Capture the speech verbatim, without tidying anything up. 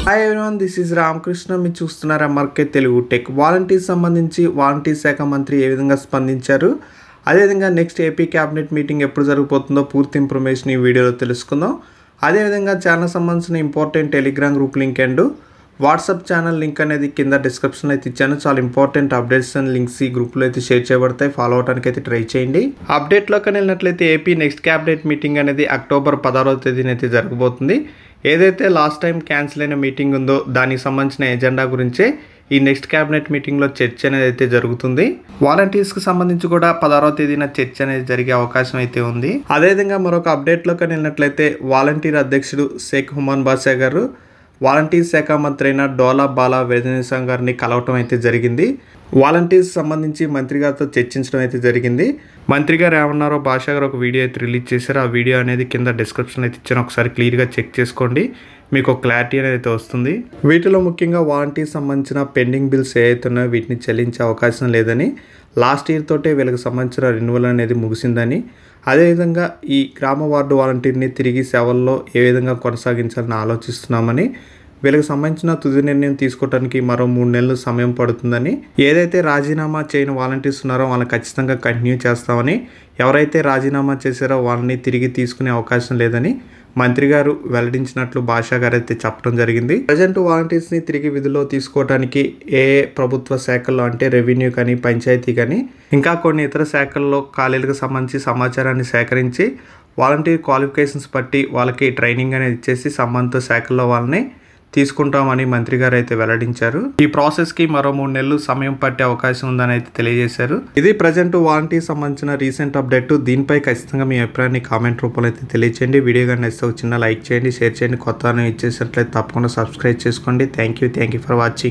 Hi everyone, this is Ramakrishna. మీరు చూస్తున్నారు MRK Telugu tech. Volunteers సంబంధించి వాలంటీర్ శాఖ మంత్రి ఏ విధంగా స్పందించారు, అదేవిధంగా నెక్స్ట్ ఏపీ క్యాబినెట్ మీటింగ్ ఎప్పుడు జరగబోతుందో పూర్తి ఇన్ఫర్మేషన్ ఈ వీడియోలో తెలుసుకుందాం. అదేవిధంగా ఛానల్ సంబంధించిన important Telegram group link and WhatsApp channel link అనేది కింద డిస్క్రిప్షన్లో అయితే ఇచ్చాను. చాలా ఇంపార్టెంట్ అప్డేట్స్ అండ్ లింక్స్ ఈ గ్రూప్లో అయితే షేర్ చేయబడతాయి. ఫాలో అవడానికి అయితే ట్రై చేయండి. అప్డేట్లోకి వెళ్ళినట్లయితే ఏపీ నెక్స్ట్ క్యాబినెట్ మీటింగ్ అనేది అక్టోబర్ పదహారవ తేదీన అయితే జరగబోతుంది. ఏదైతే లాస్ట్ టైం క్యాన్సిల్ అయిన మీటింగ్ ఉందో దానికి సంబంధించిన ఎజెండా గురించే ఈ నెక్స్ట్ క్యాబినెట్ మీటింగ్లో చర్చ అనేది అయితే జరుగుతుంది. వాలంటీర్స్కి సంబంధించి కూడా పదహారవ తేదీన చర్చ అనేది జరిగే అవకాశం అయితే ఉంది. అదేవిధంగా మరొక అప్డేట్లోకి వెళ్ళినట్లయితే వాలంటీర్ అధ్యక్షుడు షేక్ హుమాన్ బాషా గారు వాలంటీర్ శాఖ మంత్రి అయిన డోలా బాలా వేదనేశం గారిని కలవటం అయితే జరిగింది. వాలంటీర్స్ సంబంధించి మంత్రి గారితో చర్చించడం అయితే జరిగింది. మంత్రి గారు ఏమన్నారో బాషా గారు ఒక వీడియో అయితే రిలీజ్ చేశారు. ఆ వీడియో అనేది కింద డిస్క్రిప్షన్ అయితే ఇచ్చాను. ఒకసారి క్లియర్గా చెక్ చేసుకోండి, మీకు ఒక క్లారిటీ అనేది అయితే వస్తుంది. వీటిలో ముఖ్యంగా వాలంటీర్ సంబంధించిన పెండింగ్ బిల్స్ ఏవైతే ఉన్నాయో వీటిని చెల్లించే అవకాశం లేదని, లాస్ట్ ఇయర్ తోటే వీళ్ళకి సంబంధించిన రెన్యువల్ అనేది ముగిసిందని, అదేవిధంగా ఈ గ్రామ వార్డు వాలంటీర్ని తిరిగి సేవల్లో ఏ విధంగా కొనసాగించాలని ఆలోచిస్తున్నామని, వీళ్ళకి సంబంధించిన తుది నిర్ణయం తీసుకోవడానికి మరో మూడు నెలలు సమయం పడుతుందని, ఏదైతే రాజీనామా చేయని వాలంటీర్స్ ఉన్నారో వాళ్ళని ఖచ్చితంగా కంటిన్యూ చేస్తామని, ఎవరైతే రాజీనామా చేశారో వాళ్ళని తిరిగి తీసుకునే అవకాశం లేదని మంత్రి గారు వెల్లడించినట్లు బాషా గారు అయితే చెప్పడం జరిగింది. ప్రజెంట్ వాలంటీర్స్ని తిరిగి విధుల్లో తీసుకోవడానికి ఏ ప్రభుత్వ శాఖల్లో అంటే రెవెన్యూ కానీ, పంచాయతీ కానీ, ఇంకా కొన్ని ఇతర శాఖల్లో ఖాళీలకు సంబంధించి సమాచారాన్ని సేకరించి వాలంటీర్ క్వాలిఫికేషన్స్ బట్టి వాళ్ళకి ట్రైనింగ్ అనేది ఇచ్చేసి సంబంధిత శాఖల్లో వాళ్ళని తీసుకుంటామని మంత్రి గారు అయితే వెల్లడించారు. ఈ ప్రాసెస్ కి మరో మూడు నెలలు సమయం పట్టే అవకాశం ఉందని అయితే తెలియజేశారు. ఇది ప్రజెంట్ వాలంటీర్ సంబంధించిన రీసెంట్ అప్డేట్. దీనిపై ఖచ్చితంగా మీ అభిప్రాయాన్ని కామెంట్ రూపంలో అయితే తెలియచేయండి. వీడియో కానీ నచ్చితే ఒక చిన్న లైక్ చేయండి, షేర్ చేయండి. కొత్త ఇచ్చేసినట్లయితే తప్పకుండా సబ్స్క్రైబ్ చేసుకోండి. Thank you thank you for watching.